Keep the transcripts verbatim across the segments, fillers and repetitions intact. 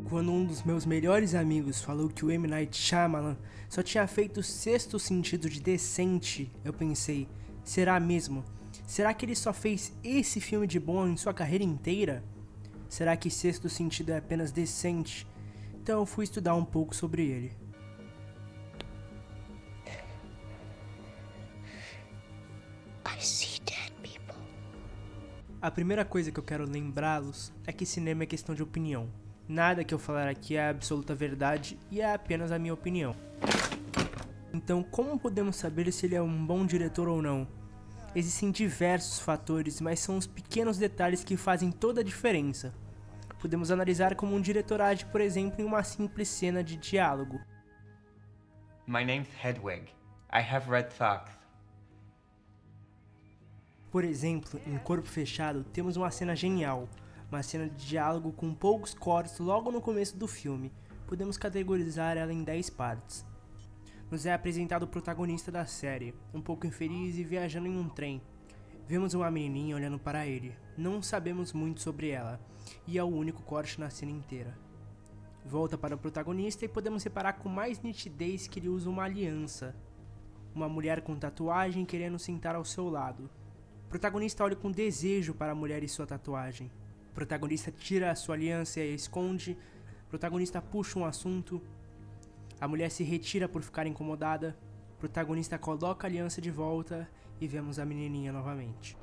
Quando um dos meus melhores amigos falou que o M. Night Shyamalan só tinha feito o Sexto Sentido de decente, eu pensei, será mesmo? Será que ele só fez esse filme de bom em sua carreira inteira? Será que Sexto Sentido é apenas decente? Então eu fui estudar um pouco sobre ele. I see dead people. A primeira coisa que eu quero lembrá-los é que cinema é questão de opinião. Nada que eu falar aqui é a absoluta verdade e é apenas a minha opinião. Então, como podemos saber se ele é um bom diretor ou não? Existem diversos fatores, mas são os pequenos detalhes que fazem toda a diferença. Podemos analisar como um diretor age, por exemplo, em uma simples cena de diálogo. My name's Hedwig. I have red socks. Por exemplo, em Corpo Fechado, temos uma cena genial. Uma cena de diálogo com poucos cortes logo no começo do filme. Podemos categorizar ela em dez partes. Nos é apresentado o protagonista da série, um pouco infeliz e viajando em um trem. Vemos uma menininha olhando para ele. Não sabemos muito sobre ela, e é o único corte na cena inteira. Volta para o protagonista e podemos reparar com mais nitidez que ele usa uma aliança. Uma mulher com tatuagem querendo sentar ao seu lado. O protagonista olha com desejo para a mulher e sua tatuagem. O protagonista tira a sua aliança e a esconde. O protagonista puxa um assunto. A mulher se retira por ficar incomodada. O protagonista coloca a aliança de volta e vemos a menininha novamente.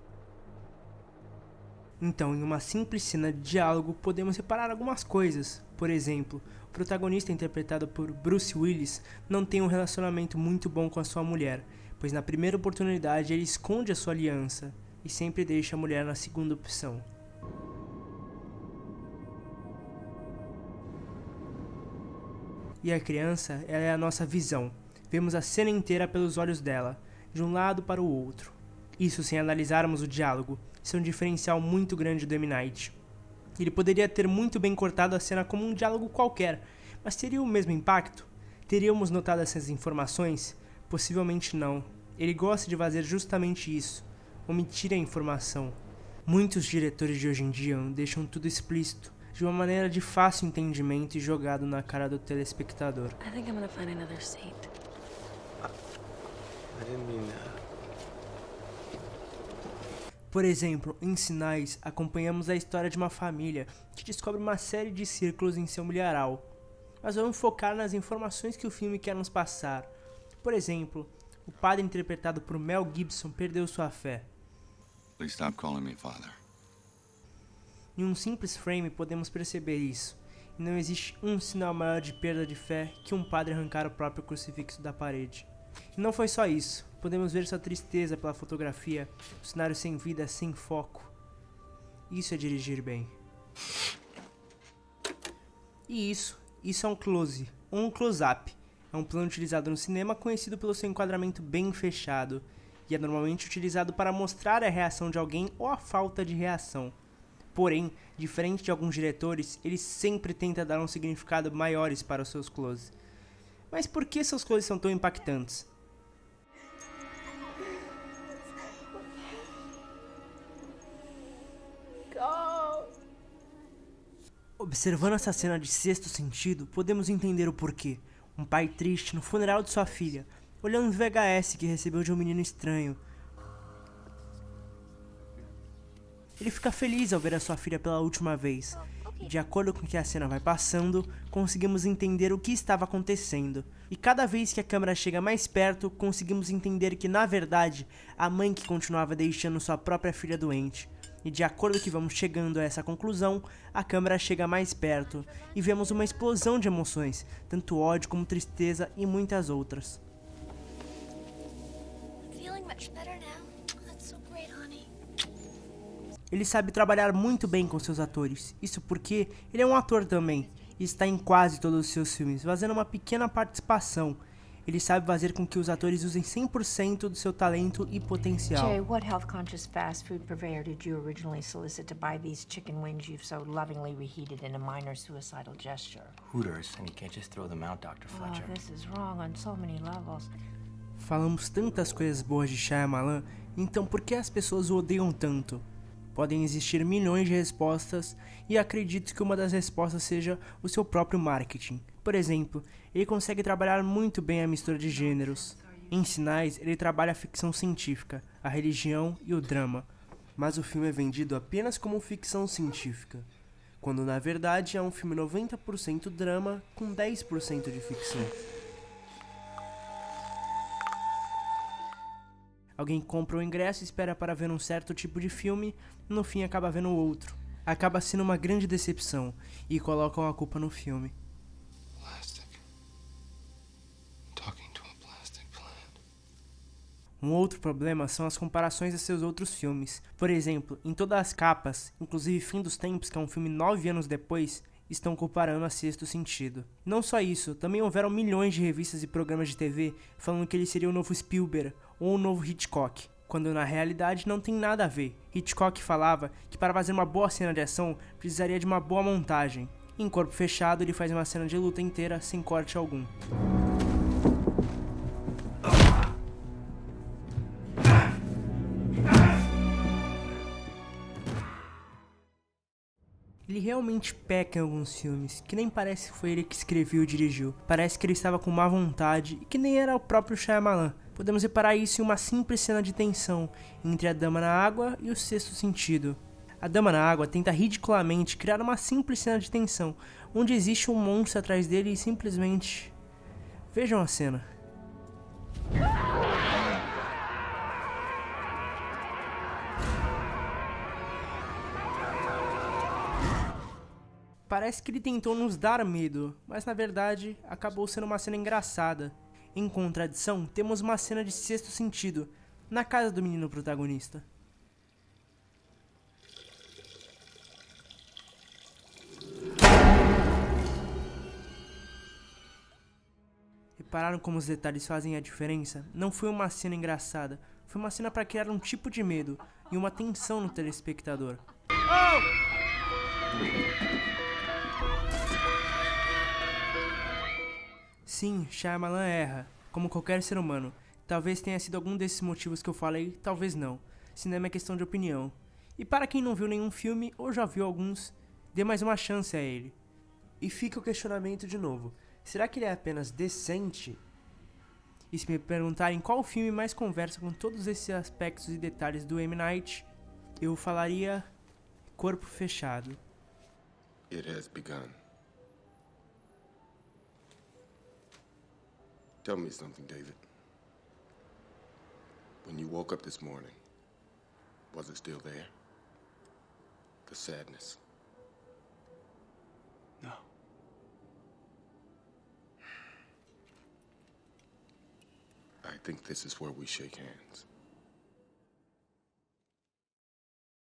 Então, em uma simples cena de diálogo, podemos reparar algumas coisas. Por exemplo, o protagonista, interpretado por Bruce Willis, não tem um relacionamento muito bom com a sua mulher, pois na primeira oportunidade ele esconde a sua aliança e sempre deixa a mulher na segunda opção. E a criança, ela é a nossa visão. Vemos a cena inteira pelos olhos dela, de um lado para o outro. Isso sem analisarmos o diálogo. Isso é um diferencial muito grande do M. Night. Ele poderia ter muito bem cortado a cena como um diálogo qualquer, mas teria o mesmo impacto? Teríamos notado essas informações? Possivelmente não. Ele gosta de fazer justamente isso, omitir a informação. Muitos diretores de hoje em dia deixam tudo explícito, de uma maneira de fácil entendimento e jogado na cara do telespectador. I think I'm gonna find another seat. I didn't mean that. Por exemplo, em Sinais, acompanhamos a história de uma família que descobre uma série de círculos em seu milharal. Mas vamos focar nas informações que o filme quer nos passar. Por exemplo, o padre interpretado por Mel Gibson perdeu sua fé. Please stop calling me father. Em um simples frame podemos perceber isso, e não existe um sinal maior de perda de fé que um padre arrancar o próprio crucifixo da parede. E não foi só isso, podemos ver sua tristeza pela fotografia, o cenário sem vida, sem foco. Isso é dirigir bem. E isso, isso é um close, ou um close-up. É um plano utilizado no cinema conhecido pelo seu enquadramento bem fechado, e é normalmente utilizado para mostrar a reação de alguém ou a falta de reação. Porém, diferente de alguns diretores, ele sempre tenta dar um significado maiores para os seus closes. Mas por que seus closes são tão impactantes? Observando essa cena de Sexto Sentido, podemos entender o porquê. Um pai triste no funeral de sua filha, olhando o V H S que recebeu de um menino estranho. Ele fica feliz ao ver a sua filha pela última vez, e de acordo com que a cena vai passando, conseguimos entender o que estava acontecendo. E cada vez que a câmera chega mais perto, conseguimos entender que, na verdade, a mãe que continuava deixando sua própria filha doente. E de acordo com que vamos chegando a essa conclusão, a câmera chega mais perto, e vemos uma explosão de emoções, tanto ódio como tristeza e muitas outras. Feeling much better now? That's so great, honey. Ele sabe trabalhar muito bem com seus atores, isso porque ele é um ator também, e está em quase todos os seus filmes, fazendo uma pequena participação. Ele sabe fazer com que os atores usem cem por cento do seu talento e potencial. Jay, what health-conscious fast food purveyor did you originally solicit to buy these chicken wings you've so lovingly reheated in a minor suicidal gesture? Hooters, and you can't just throw them out, Doctor Fletcher. Oh, this is wrong on so many levels. Falamos tantas coisas boas de Shyamalan, então por que as pessoas o odeiam tanto? Podem existir milhões de respostas e acredito que uma das respostas seja o seu próprio marketing. Por exemplo, ele consegue trabalhar muito bem a mistura de gêneros. Em Sinais, ele trabalha a ficção científica, a religião e o drama. Mas o filme é vendido apenas como ficção científica, quando na verdade é um filme noventa por cento drama com dez por cento de ficção. Alguém compra o ingresso e espera para ver um certo tipo de filme, e no fim acaba vendo outro. Acaba sendo uma grande decepção e colocam a culpa no filme. Plastic. Talking to a plastic plant. Um outro problema são as comparações a seus outros filmes. Por exemplo, em todas as capas, inclusive Fim dos Tempos, que é um filme nove anos depois, estão comparando a Sexto Sentido. Não só isso, também houveram milhões de revistas e programas de T V falando que ele seria o novo Spielberg ou o novo Hitchcock, quando na realidade não tem nada a ver. Hitchcock falava que para fazer uma boa cena de ação precisaria de uma boa montagem. Em Corpo Fechado ele faz uma cena de luta inteira sem corte algum. Ele realmente peca em alguns filmes, que nem parece que foi ele que escreveu e dirigiu. Parece que ele estava com má vontade e que nem era o próprio Shyamalan. Podemos reparar isso em uma simples cena de tensão entre a Dama na Água e o Sexto Sentido. A Dama na Água tenta ridiculamente criar uma simples cena de tensão, onde existe um monstro atrás dele e simplesmente... Vejam a cena. Parece que ele tentou nos dar medo, mas na verdade acabou sendo uma cena engraçada. Em contradição, temos uma cena de Sexto Sentido, na casa do menino protagonista. Repararam como os detalhes fazem a diferença? Não foi uma cena engraçada, foi uma cena para criar um tipo de medo e uma tensão no telespectador. Oh! Sim, Shyamalan erra, como qualquer ser humano. Talvez tenha sido algum desses motivos que eu falei, talvez não. Cinema é questão de opinião. E para quem não viu nenhum filme, ou já viu alguns, dê mais uma chance a ele. E fica o questionamento de novo. Será que ele é apenas decente? E se me perguntarem qual filme mais conversa com todos esses aspectos e detalhes do M. Night, eu falaria Corpo Fechado. It has begun. Tell me something, David. When you woke up this morning, was it still there? The sadness? No. I think this is where we shake hands.